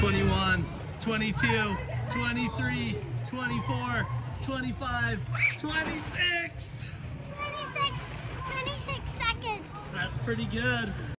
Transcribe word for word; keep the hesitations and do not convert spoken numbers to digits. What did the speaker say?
twenty-one, twenty-two, twenty-three, twenty-four, twenty-five, twenty-six. twenty-six, twenty-six seconds. That's pretty good.